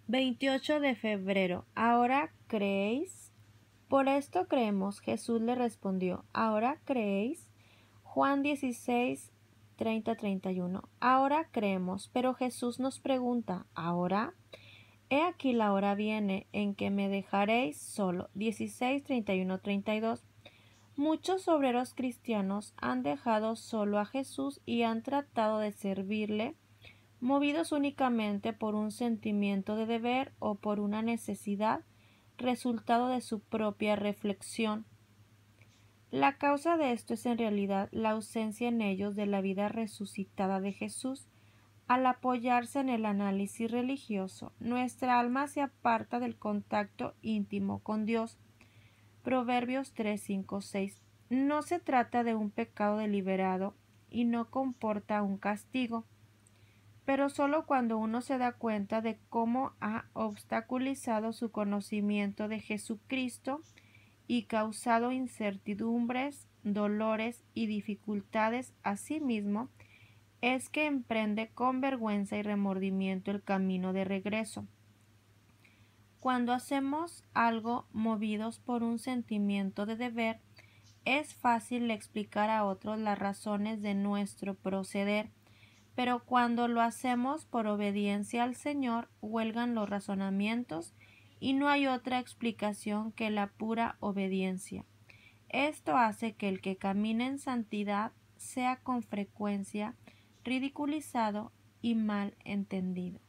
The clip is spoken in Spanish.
28 de febrero. ¿Ahora creéis? Por esto creemos. Jesús le respondió. ¿Ahora creéis? Juan 16, 30-31. Ahora creemos. Pero Jesús nos pregunta. ¿Ahora? He aquí la hora viene en que me dejaréis solo. 16, 31-32. Muchos obreros cristianos han dejado solo a Jesús y han tratado de servirle, movidos únicamente por un sentimiento de deber o por una necesidad, resultado de su propia reflexión. La causa de esto es en realidad la ausencia en ellos de la vida resucitada de Jesús. Al apoyarse en el análisis religioso, nuestra alma se aparta del contacto íntimo con Dios. Proverbios 3, 5, 6. No se trata de un pecado deliberado y no comporta un castigo, pero solo cuando uno se da cuenta de cómo ha obstaculizado su conocimiento de Jesucristo y causado incertidumbres, dolores y dificultades a sí mismo, es que emprende con vergüenza y remordimiento el camino de regreso. Cuando hacemos algo movidos por un sentimiento de deber, es fácil explicar a otros las razones de nuestro proceder, pero cuando lo hacemos por obediencia al Señor, huelgan los razonamientos y no hay otra explicación que la pura obediencia. Esto hace que el que camina en santidad sea con frecuencia ridiculizado y mal entendido.